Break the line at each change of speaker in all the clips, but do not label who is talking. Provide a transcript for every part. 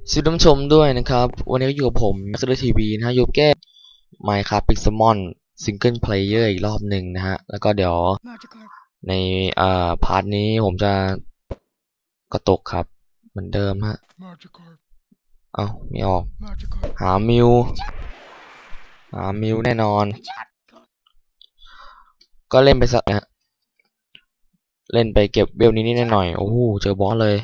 สวัสดีท่านผู้ชมด้วยนะครับวันนี้ก็อยู่กับผมนักสืบทีวีนะฮะอยู่แก้ Minecraft Pixelmon Single Player อีกรอบหนึ่งนะฮะแล้วก็เดี๋ยวในพาร์ทนี้ผมจะกระตกครับเหมือนเดิมฮะไม่ออกหามิวแน่นอนก็เล่นไปสักนะฮะเล่นไปเก็บเวลนี้หน่อยโอ้โหเจอบอสเลย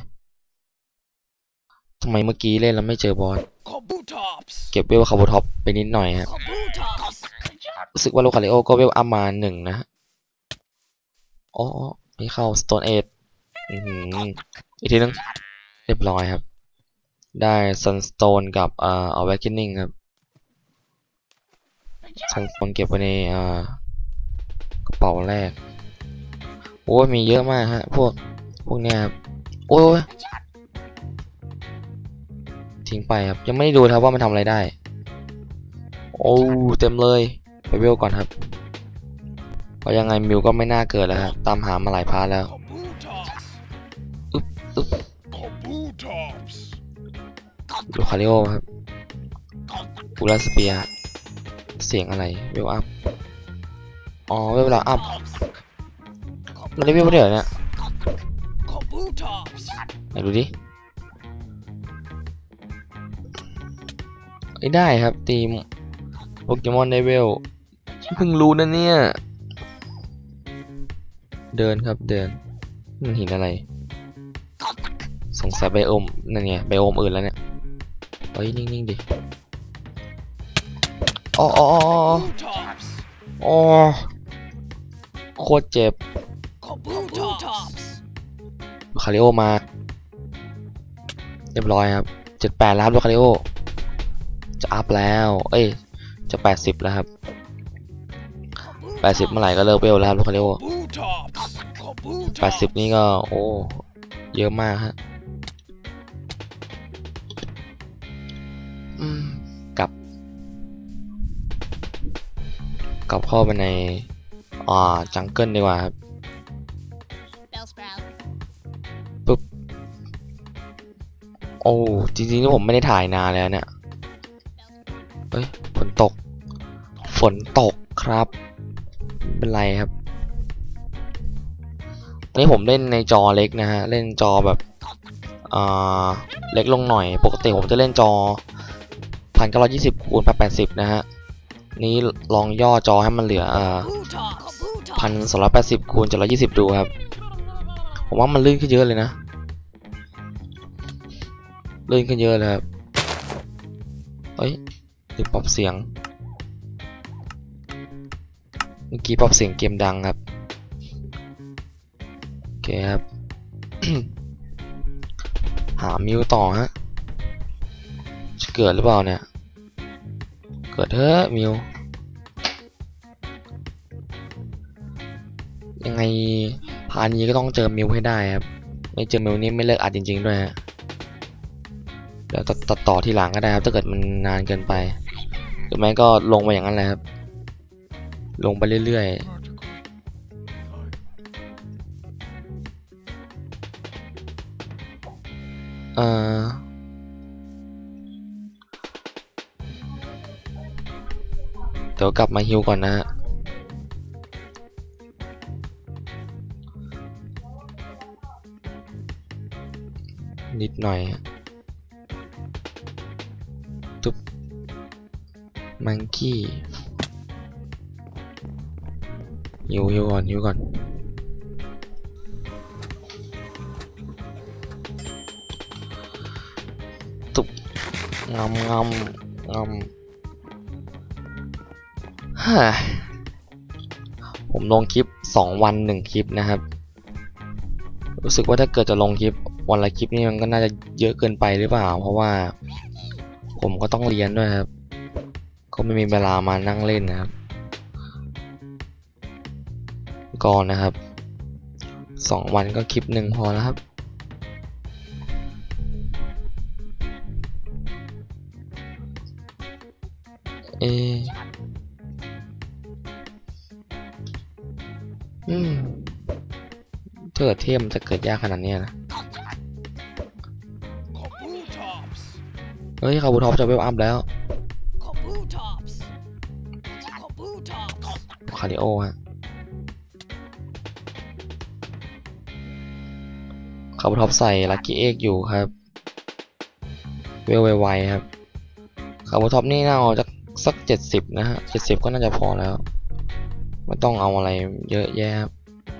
ทำไมเมื่อกี้เล่นแล้วไม่เจอบอสเก็บเวลคาร์บูท็อปไปนิดหน่อยฮะรู้สึกว่าโลคาริโอก็เวลอัพมา1นะอ๋อไม่เข้า Stone Age อีกทีนึงเรียบร้อยครับได้ Sunstone กับAwakening ครับ Sunstone เก็บไว้ในกระเป๋าแรกโอ้มีเยอะมากฮะพวกเนี้ยครับโอ้ยทิ้งไปครับยังไม่ได้ดูครับว่ามันทำอะไรได้โอ้เต็มเลยไปเวลก่อนครับเพราะยังไงมิวก็ไม่น่าเกิดแล้วฮะตามหามาหลายพาร์ทแล้วลูคาริโอครับกูราสเปียเสียงอะไรเวลอัพอ๋อเวลอัพมันได้เวลเดียวเนี่ยไหนดูดิไม่ได้ครับทีมโปเกมอนได้เวลเพิ่งรู้นะเนี่ยเดินครับเดินมันหินอะไรสงสัยไบโอมนั่นไงไบโอมอื่นแล้วเนี่ยเฮ้ยนิ่งๆดิอ๋อโคตรเจ็บคาริโอมาเรียบร้อยครับ78แล้วครับคาริโอจะอัพแล้วจะ80แล้วครับ80เมื่อไหร่ก็เลิกเวลแล้วครับคาริโอ80นี่ก็โอ้เยอะมากฮะกลับเข้าไปในจังเกิลดีกว่าครับปุ๊บโอ้จริงๆนี่ผมไม่ได้ถ่ายนานแล้วเนี่ยฝนตกครับเป็นไรครับอันนี้ผมเล่นในจอเล็กนะฮะเล่นจอแบบเล็กลงหน่อยปกติผมจะเล่นจอ1920คูณ1080นะฮะนี้ลองย่อจอให้มันเหลือ1280คูณ720ดูครับผมว่ามันลื่นขึ้นเยอะเลยนะลื่นขึ้นเยอะเลยครับลืมปรับเสียงเมื่อกี้ปรับเสียงเกมดังครับโอเคครับ หามิวต่อฮะจะเกิดหรือเปล่าเนี่ยเกิดเถอะมิวยังไงพานี้ก็ต้องเจอมิวให้ได้ครับไม่เจอมิวนี่ไม่เลิกอัดจริงๆด้วยฮะเดี๋ยวตัดต่อทีหลังก็ได้ครับถ้าเกิดมันนานเกินไปหรือไม่ก็ลงไปอย่างนั้นแหละครับลงไปเรื่อยๆเดี๋ยวกลับมาฮิวก่อนนะฮะนิดหน่อยตุ๊บมังกี้ฮิวก่อนตุ๊บงำผมลงคลิป2 วัน1 คลิปนะครับรู้สึกว่าถ้าเกิดจะลงคลิปวันละคลิปนี่มันก็น่าจะเยอะเกินไปหรือเปล่าเพราะว่าผมก็ต้องเรียนด้วยครับก็ไม่มีเวลามานั่งเล่นนะครับก่อนนะครับ2 วันก็คลิป1พอแล้วครับถ้าเกิดเทพมันจะเกิดยากขนาดนี้นะฮ้ยคาบูท็อปจะเวลอัพแล้วคาริโอฮะคาบูท็อปใส่ลัคกี้เอ็กอยู่ครับเวลไวๆครับคาบูท็อปนี่น่าเอาสัก70นะฮะ70ก็น่าจะพอแล้วไม่ต้องเอาอะไรเยอะแยะครับ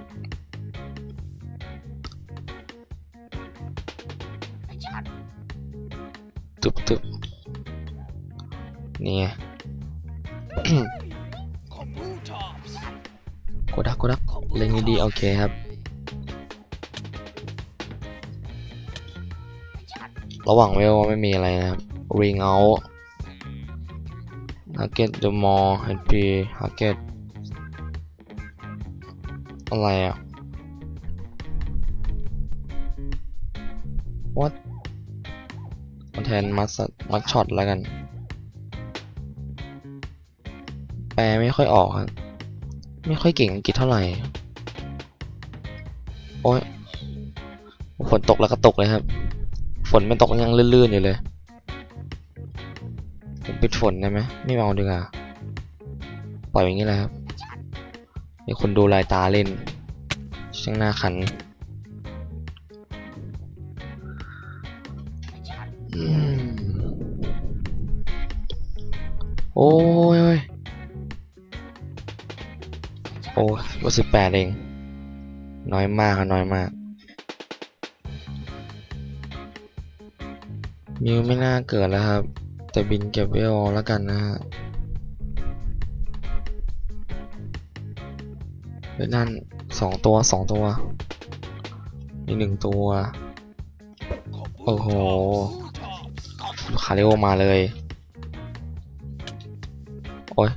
ตึบนี่ไง กดดักเล่นดีๆโอเคครับระหว่างเวลไม่มีอะไรนะครับ ring out target the more HP target อะไรอ่ะ what แทนมัดช็อตแล้วกันแปลไม่ค่อยออกครับไม่ค่อยเก่งอังกฤษเท่าไหร่โอ้ยฝนตกแล้วก็ตกเลยครับฝนไม่ตกยังลื่นๆอยู่เลยผมปิดฝนได้ไหมไม่เอาดีกว่าปล่อยอย่างนี้แหละครับมีคนดูลายตาเล่นช่างน่าขันโอ้ยโอ้ก็18เองน้อยมากครับน้อยมากมิวไม่น่าเกิดแล้วครับแต่บินเก็บเวลแล้วกันนะฮะเฮ้ยนั่น2 ตัวนี่1 ตัวโอ้โหคาริโอมาเลยโอ้ย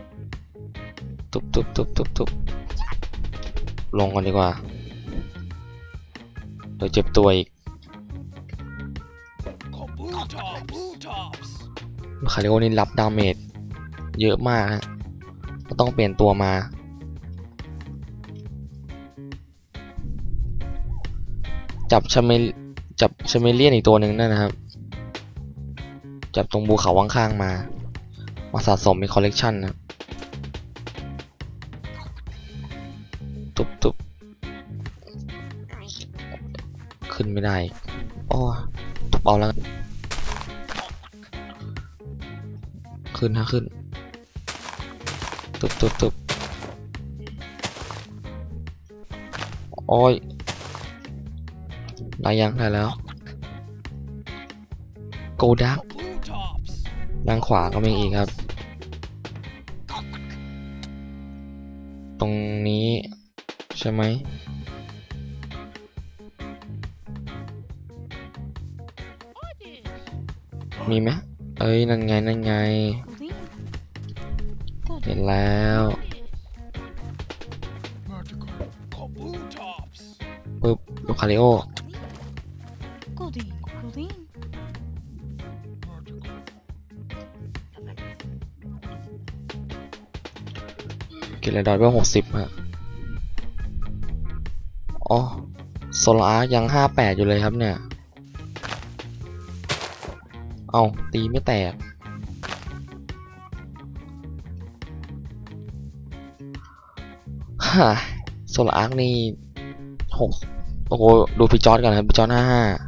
ทุบลงก่อนดีกว่าเดี๋ยวเจ็บตัวอีกคาริโอนี่รับดาเมจเยอะมากฮะก็ต้องเปลี่ยนตัวมาจับชาเมเลียนอีกตัวหนึ่งนั่นนะครับจับตรงภูเขาข้างๆมาสะสมเป็นคอลเลกชันนะทุบขึ้นไม่ได้โอ้ทุบเอาแล้วขึ้นทุบโอ้ยได้แล้วโกดักด้านขวาก็มีอีกครับตรงนี้ใช่ไหมมีไหมเอ้ยนั่นไงเห็นแล้วปึ๊บลูกคาริโอเกลเลดอยว่า60ฮะอ๋อโซลาร์ยัง58อยู่เลยครับเนี่ยเอาตีไม่แตกฮ่าโซลาร์นี่6โอ้โหดูพี่จอร์ดกันครับพี่จอร์ด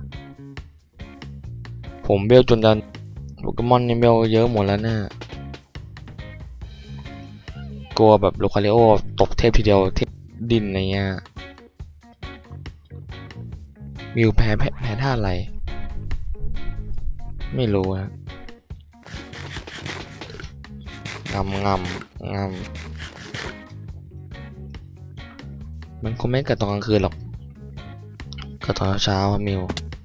55ผมเบลจนดันโปเกมอนนี่เบลเยอะหมดแล้วเนี่ยกลัวแบบลูคาริโอตกเทพทีเดียวเทพดินอะไรเงี้ยมิวแพ้ท่าอะไรไม่รู้นะงำมันคงไม่เกิดตอนกลางคืนหรอกเกิดตอนเช้ามิว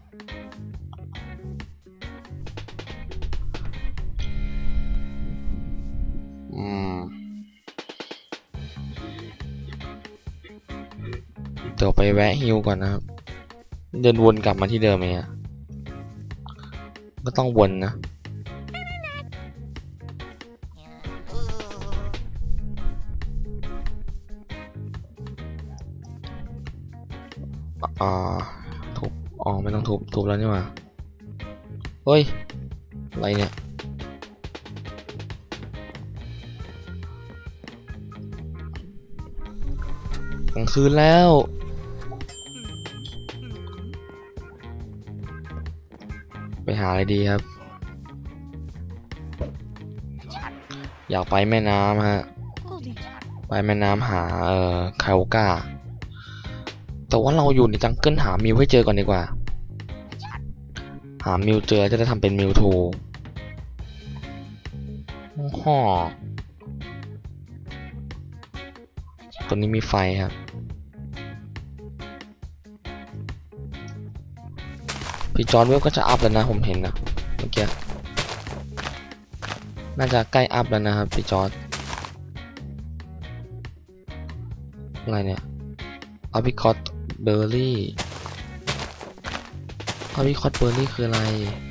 เดี๋ยวไปแวะฮิวก่อนนะครับเดินวนกลับมาที่เดิมไหมก็ต้องวนนะทุบไม่ต้องทุบแล้วนี่หว่าเฮ้ยอะไรเนี่ยกลางคืนแล้วไปหาอะไรดีครับอยากไปแม่น้ำฮะไปแม่น้ำหาคาโอก้าแต่ว่าเราอยู่ในจังเกิลหามิวให้เจอก่อนดีกว่าหามิวเจอจะได้ทำเป็นมิวทูฮ่อตัวนี้มีไฟครับพี่จอร์นเวลก็จะอัพแล้วนะผมเห็นนะเมื่อกี้น่าจะใกล้อัพแล้วนะครับพี่จอร์นอะไรเนี่ยอาบิคอตเบอร์รี่อาบิคอตเบอร์รี่คืออะไร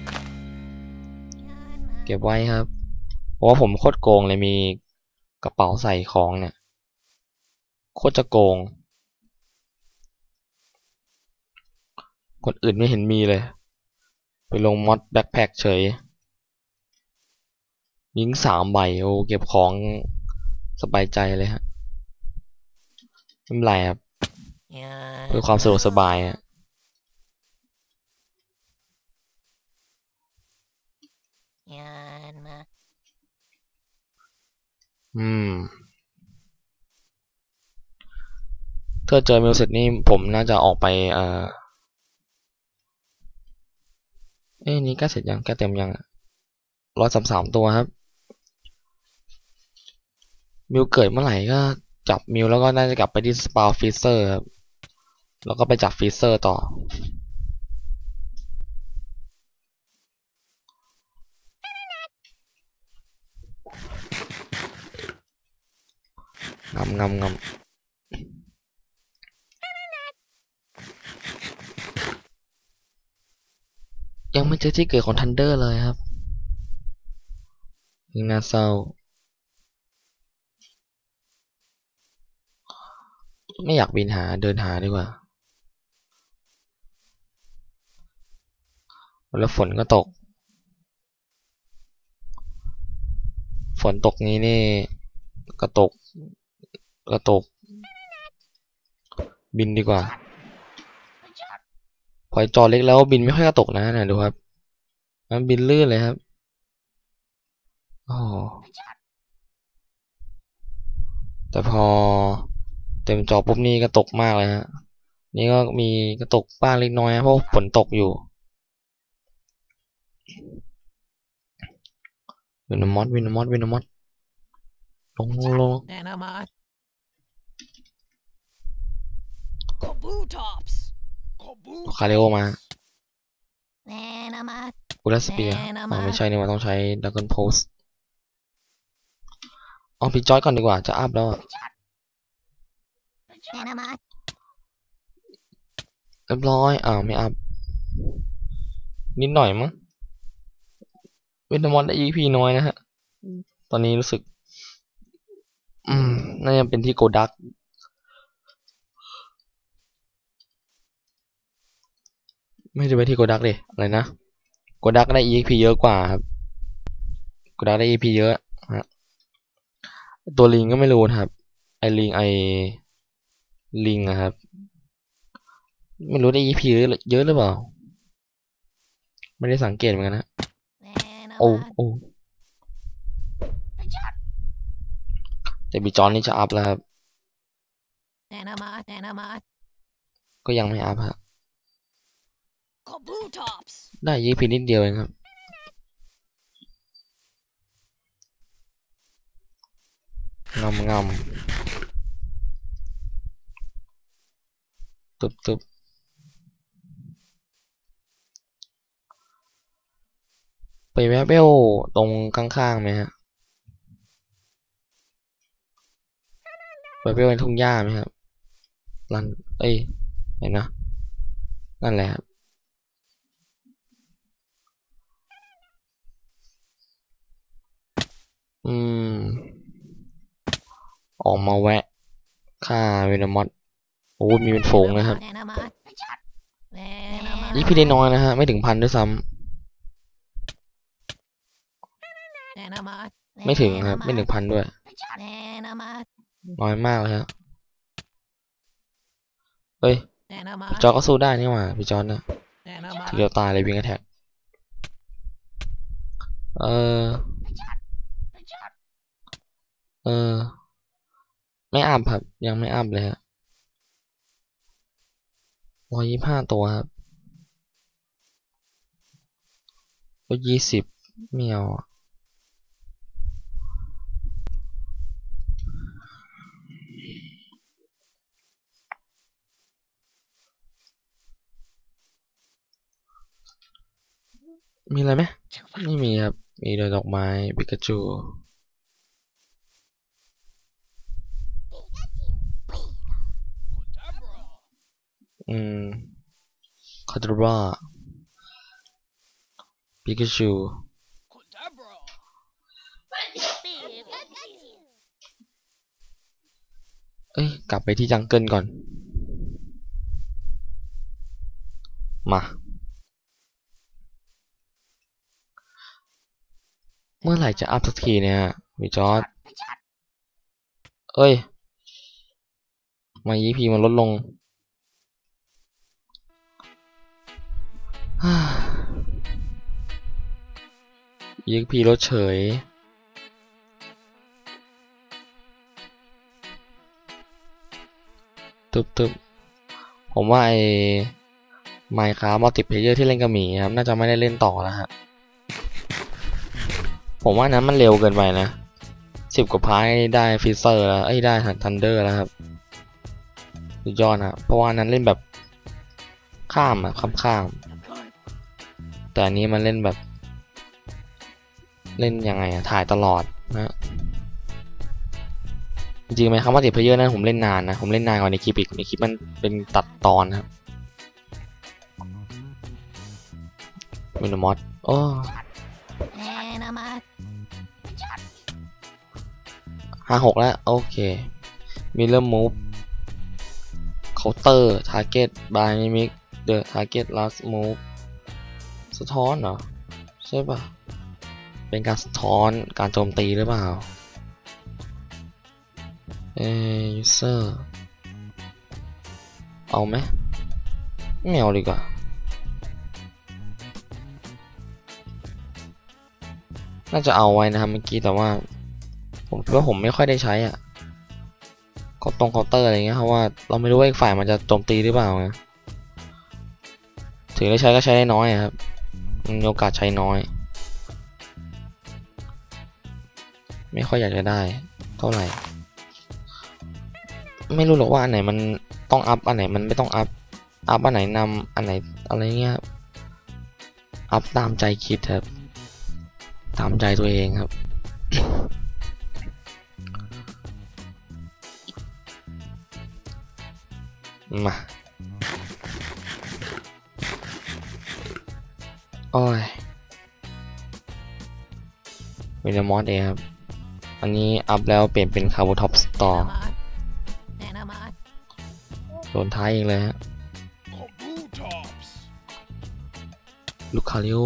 เก็บไว้ครับเพราะว่าผมโคตรโกงเลยมีกระเป๋าใส่ของเนี่ยโคตรจะโกงคนอื่นไม่เห็นมีเลยไปลงมอดแบ็คแพ็คเฉยยิง3 ใบโอ้เก็บของสบายใจเลยฮะไม่เป็นไรครับเพื่อความสะดวกสบายฮะถ้าเจอมิวเสร็จนี่ผมน่าจะออกไปนี่แกเสร็จยังแกเต็มยัง133ตัวครับมิวเกิดเมื่อไหร่ก็จับมิวแล้วก็น่าจะกลับไปที่สปาวฟิเซอร์ครับแล้วก็ไปจับฟิเซอร์ต่องำยังไม่เจอที่เกิดของทันเดอร์เลยครับยังน่าเศร้าไม่อยากบินหาเดินหาดีกว่าแล้วฝนก็ตกฝนตกนี้นี่ก็ตกบินดีกว่าพอจอเล็กแล้วบินไม่ค่อยกระตกนะดูครับมันบินลื่นเลยครับอ๋อแต่พอเต็มจอปุ๊บนี่กระตกมากเลยฮะนี่ก็มีกระตกบ้างเล็กน้อยเพราะฝนตกอยู่วินมอดลงคาเรโอมากูรัสเปียไม่ใช่นี่ว่าต้องใช้ดักเกิลโพสเอาพี่จอยก่อนดีกว่าจะอัพแล้วเรียบร้อยไม่อัพนิดหน่อยมั้งเวนมอนได้ EP น้อยนะฮะตอนนี้รู้สึกน่าจะเป็นที่โกดักไม่ได้ไปที่โกดักเลยอะไรนะโกดักได้ EP เยอะกว่าครับโกดักได้ EP เยอะฮะตัวลิงก็ไม่รู้นะครับไอลิงนะครับไม่รู้ได้ EP เยอะหรือเปล่าไม่ได้สังเกตเหมือนกันนะโอ้แต่บีจอนนี่จะอัพแล้วครับก็ยังไม่อัพฮะได้EPนิดเดียวเองครับงำตึบไปแวะเบลตรงข้างๆไหมฮะไปเบลในทุ่งหญ้าไหมครับรันเห็นนะนั่นแหละครับออกมาแวะฆ่าเวนมอสโอ้มีเป็นฝูงนะครับEPได้น้อยนะฮะไม่ถึง1,000ด้วยซ้ไม่ถึงครับไม่1,000ด้วยน้อยมากเลยครับเฮ้ยพี่จอร์ก็สู้ได้นี่หว่าพี่จอร์นะทีเดียวตายเลยวิ่งแอทแทกเออไม่อัพครับยังไม่อัพเลยฮะ125ตัวครับก็20เมียวมีอะไรไหมไม่มีครับมีดอกไม้ปิกาจูคาตาร่าปิกาจูกลับไปที่จังเกิลก่อนมาเมื่อไหร่จะอัพสักทีเนี่ยวิจอร์ดมา EP มันลดลงEP ลดเฉยตึบผมว่าไอ้ Minecraft Multiplayer ที่เล่นกับหมีครับน่าจะไม่ได้เล่นต่อแล้วฮะผมว่านั้นมันเร็วเกินไปนะ10 กว่าพาร์ทได้ฟิเซอร์แล้วได้ทันเดอร์แล้วครับสุดยอดนะเพราะว่านั้นเล่นแบบข้ามแต่อันนี้มันเล่นแบบเล่นยังไงถ่ายตลอดนะจริงๆไหมครับว่าMultiplayerนั้นผมเล่นนานนะผมเล่นนานกว่าในคลิปอีกในคลิปมันเป็นตัดตอนครับมินมอส56แล้วโอเคมีเริ่มมูฟเคาน์เตอร์ทาร์เก็ตบายมิกเดอะทาร์เก็ตลาสมูฟสะท้อนเหรอใช่ป่ะเป็นการสะท้อนการโจมตีหรือเปล่ายูเซอร์เอาไหมไม่เอาดีกว่าน่าจะเอาไว้นะครับเมื่อกี้แต่ว่าผมคิดว่าผมไม่ค่อยได้ใช้เคาน์เตอร์อะไรเงี้ยเพราะว่าเราไม่รู้ว่าอีกฝ่ายมันจะโจมตีหรือเปล่าไงถึงได้ใช้ก็ใช้ได้น้อยครับมีโอกาสใช้น้อยไม่ค่อยอยากจะได้เท่าไหร่ไม่รู้หรอกว่าอันไหนมันต้องอัพอันไหนมันไม่ต้องอัพอันไหนนำอันไหนอะไรเงี้ยอัพตามใจคิดครับตามใจตัวเองครับ มาวิลมอสเองครับอันนี้อัพแล้วเปลี่ยนเป็นคาร์โบท็อปสตอร์โดนท้ายเองเลยฮะลูคาริโอ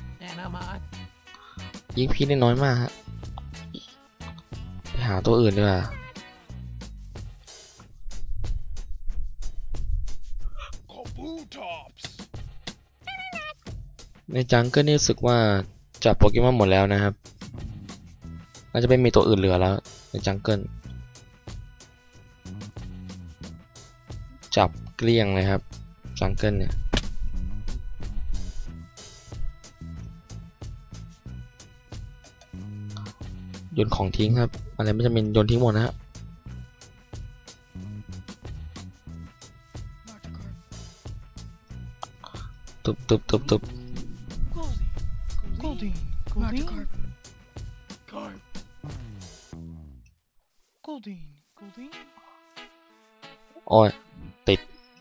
ยิงพีได้น้อยมากฮะไปหาตัวอื่นดีกว่าในจังเกิลนี่รู้สึกว่าจับโปเกมอนหมดแล้วนะครับน่าจะไม่มีตัวอื่นเหลือแล้วในจังเกิลจับเกลี้ยงเลยครับจังเกิลเนี่ยโยนของทิ้งครับอะไรไม่จำเป็นโยนทิ้งหมดนะฮะตุบโอ้ยติด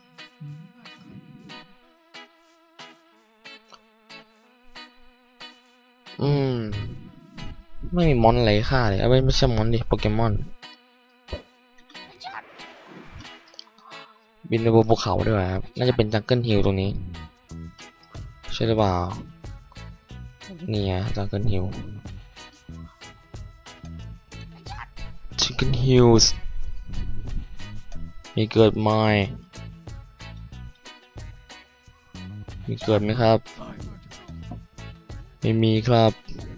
ไม่มีมอนอะไรฆ่าเลยไม่ใช่มอนดิโปเกมอนบินไปบนภูเขาด้วยครับน่าจะเป็นจังเกิลฮิลตรงนี้ใช่หรือเปล่านี่ไงจังเกิลฮิล Chicken Hills มีเกิดไหมไหมครับไม่มีครับ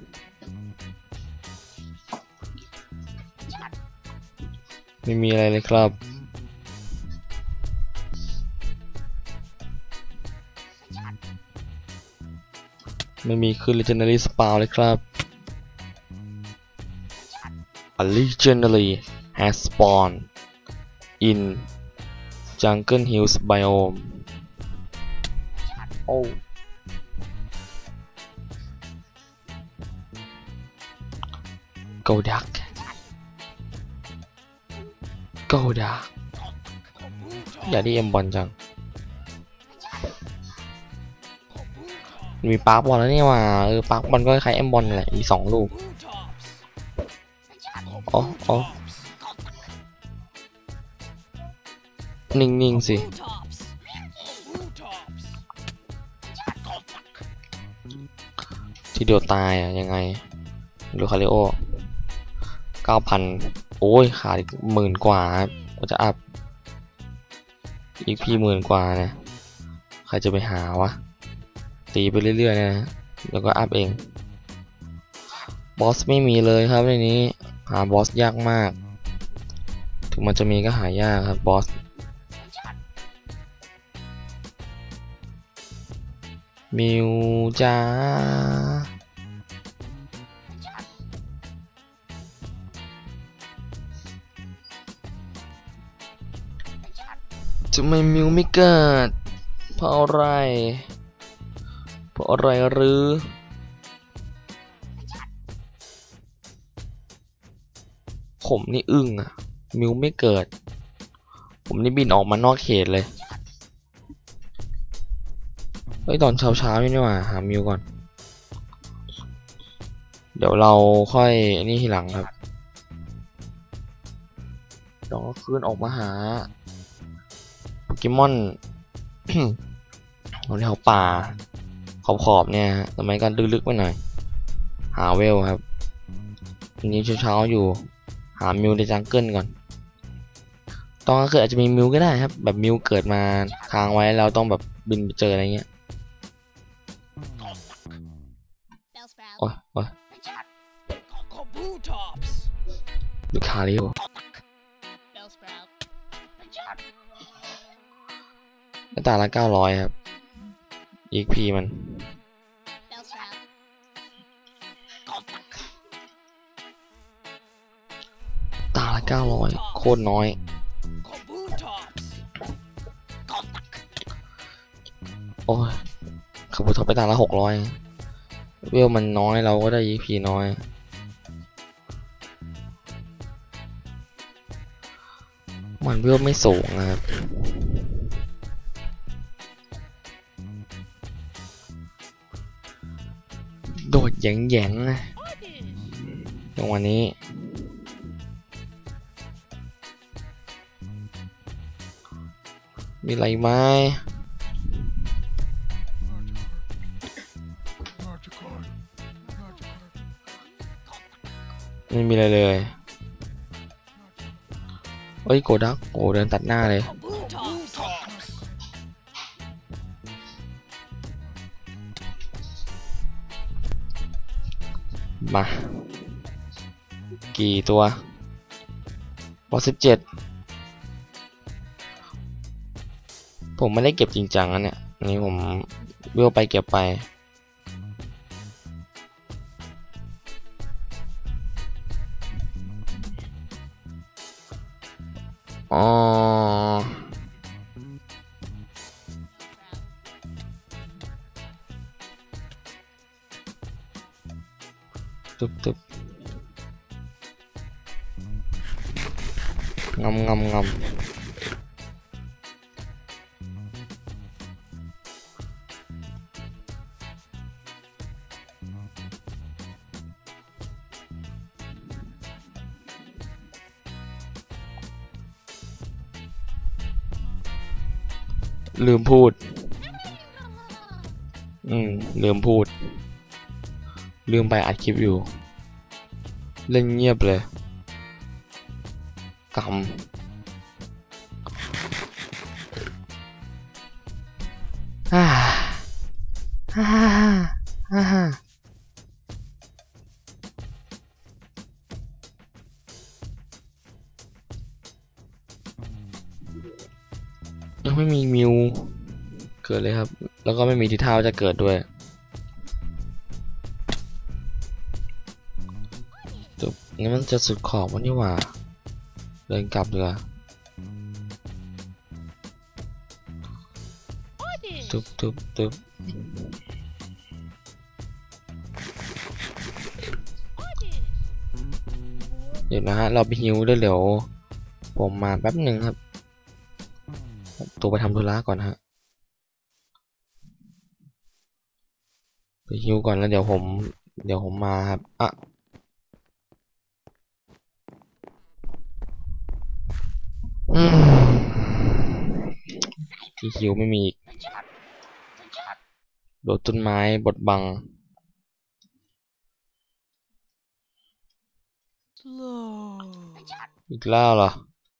ไม่มีอะไรเลยครับไม่มีคือ Legendary Spawn เลยครับ A Legendary has spawned in Jungle Hills biome โอ้ Go Duck Go Duck อยากได้เอ็มบอลจังมีปาร์คบอลแล้วนี่ว่าปาร์คบอลก็คล้ายเอ็มบอลแหละมี2 ลูกอ๋อนิ่งๆสิทีเดียวตายอ่ะยังไงลูคาริโอ 9,000 โอ้ยขาดอีก10,000 กว่าก็จะอัพอีกพี่10,000 กว่านะใครจะไปหาวะตีไปเรื่อยๆนะแล้วก็อัพเองบอสไม่มีเลยครับในนี้หาบอสยากมากถึงมันจะมีก็หายากครับบอสมิวจ้าทำไมมิวไม่เกิดเพราะอะไรหรือผมนี่อึ้งอะมิวไม่เกิดผมนี่บินออกมานอกเขตเลยตอนเช้านี่หว่าหามิวก่อนเดี๋ยวเราค่อยนี่ทีหลังครับเดี๋ยวคืนออกมาหาโปเกมอน แถวป่าขอบเนี่ยทำไมกันลึกๆไปหน่อยหาเวลครับทีนี้เช้าอยู่หามิวในจังเกิลก่อนตอนกลางคืนอาจจะมีมิวก็ได้ครับแบบมิวเกิดมาค้างไว้เราต้องแบบบินไปเจออะไรเงี้ยโอ้ยดูคาริโอตาละ900ครับEXP มันตาละ900โคตรน้อยโอ้ยขับรถไปตาละ600เวลมันน้อยเราก็ได้ EXP น้อยมันเวลไม่สูงนะครับโดดแหย่งนะในวันนี้มีอะไรไหมไม่มีอะไรเลยเฮ้ยโกดักโอ้เดินตัดหน้าเลยมากี่ตัวบอส17ผมไม่ได้เก็บจริงจังนะเนี่ยอันนี้ผมเวลไปเก็บไปอ๋อตึบงำลืมพูดลืมพูดลืมไปอัดคลิปอยู่เล่นเงียบเลยกำฮ่าฮ่าฮ่าฮ่ายังไม่มีมิวเกิดเลยครับแล้วก็ไม่มีทีท่าว่าจะเกิดด้วยจบงั้นมันจะสุดขอบวันนี้หว่าเดินกลับเลยตึบตึบตึบเดี๋ยวนะฮะเราไปฮิวด้วยเดี๋ยวผมมาแป๊บหนึ่งครับตัวไปทำธุระก่อนฮะไปฮิวก่อนแล้วเดี๋ยวผมมาครับอ่ะที่ฮิวไม่มีอีกโดนต้นไม้บดบังอีกแล้วเหรอ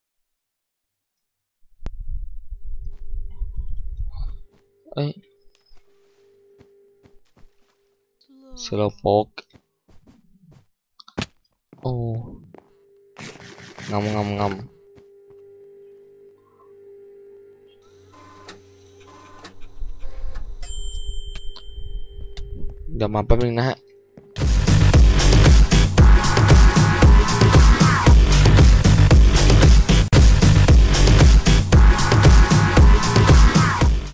เอ้ยสโลโป๊กโอ้งำงำงำเดี๋ยวมาแป๊บนึงนะฮะ